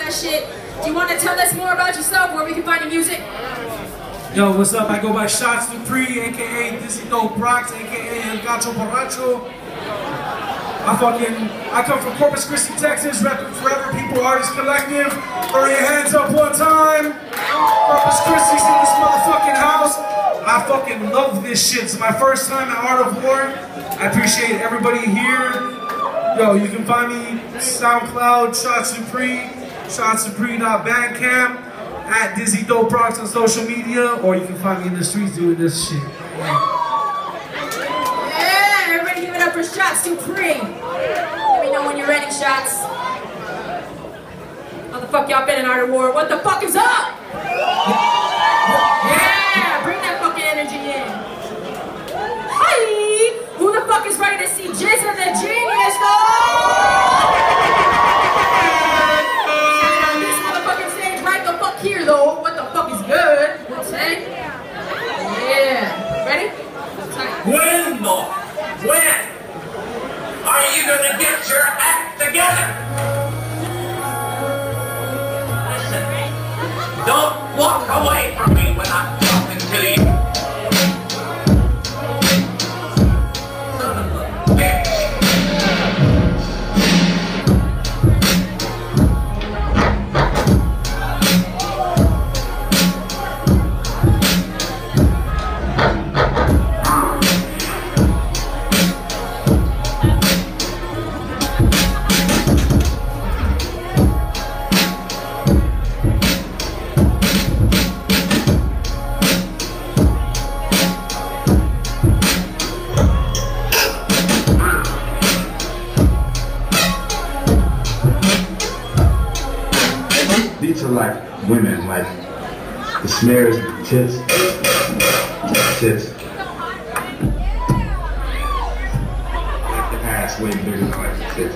of shit. Do you want to tell us more about yourself, where we can find your music? Yo, what's up? I go by Shots Dupree, aka Disito Brox, aka El Gacho Borracho. I come from Corpus Christi, Texas, repping Forever People Artists Collective. Throw your hands up one time. Corpus Christi's in this motherfucking house. I fucking love this shit. It's my first time at Art of War. I appreciate everybody here. Yo, you can find me SoundCloud, Shots Dupree, shotsdupree.bandcamp, at Dizzy Dope Rocks on social media, or you can find me in the streets doing this shit. Yeah, everybody give it up for Shots Dupree. Let me know when you're ready, Shots. How the fuck y'all been in Art of War? What the fuck is up? Yeah, bring that fucking energy in. Hi! Who the fuck is ready to see Jizz and the Genius, though? Here though, what the fuck is good? You know what I'm saying? Yeah. Ready? When are you gonna get your act together? Listen, don't walk away from me when I'm talking to you. Son of a bitch. These are like women, like the snares, the tits. Like the ass way bigger than like the tits.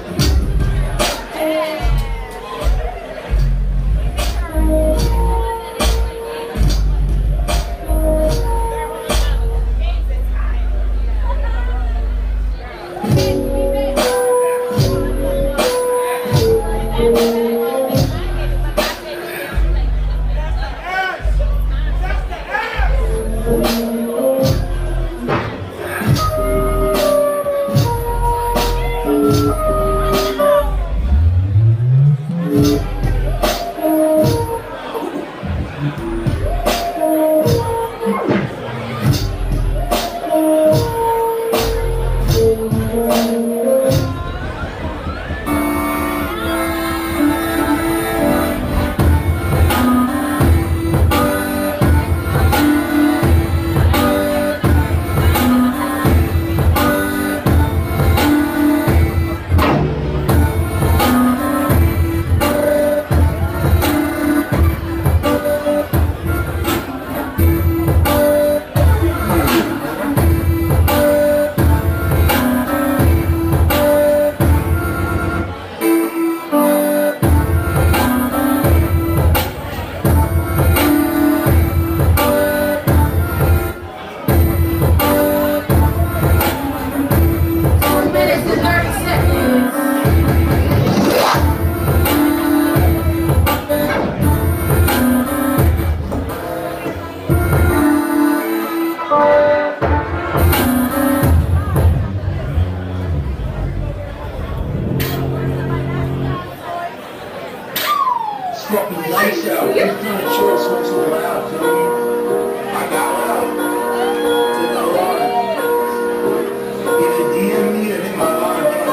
Fucking lights out. What kind of choice was allowed to me? I got out. Did the line. If you DM me, I think my line got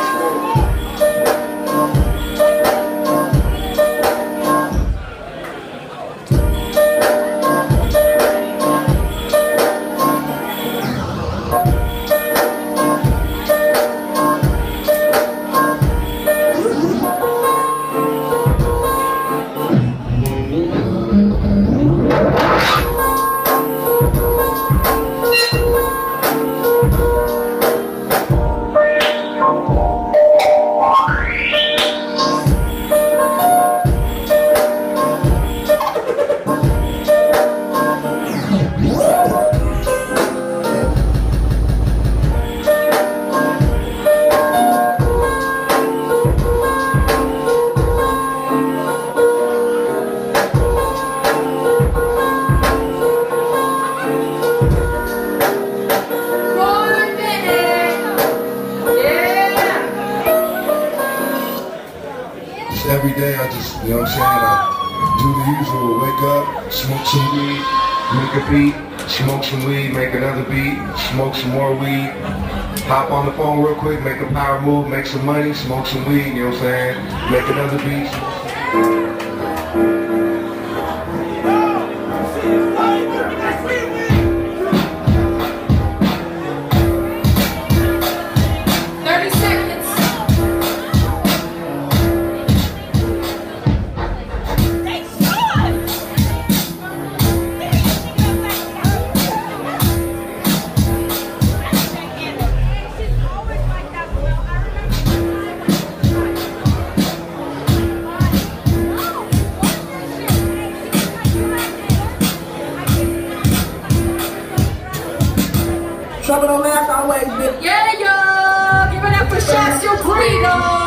day I just, you know what I'm saying, I do the usual, wake up, smoke some weed, make a beat, smoke some weed, make another beat, smoke some more weed, hop on the phone real quick, make a power move, make some money, smoke some weed, you know what I'm saying, make another beat. 30 seconds. Trouble don't last always, bitch. Yeah, yo! Give it up for Shaq, your Burrito!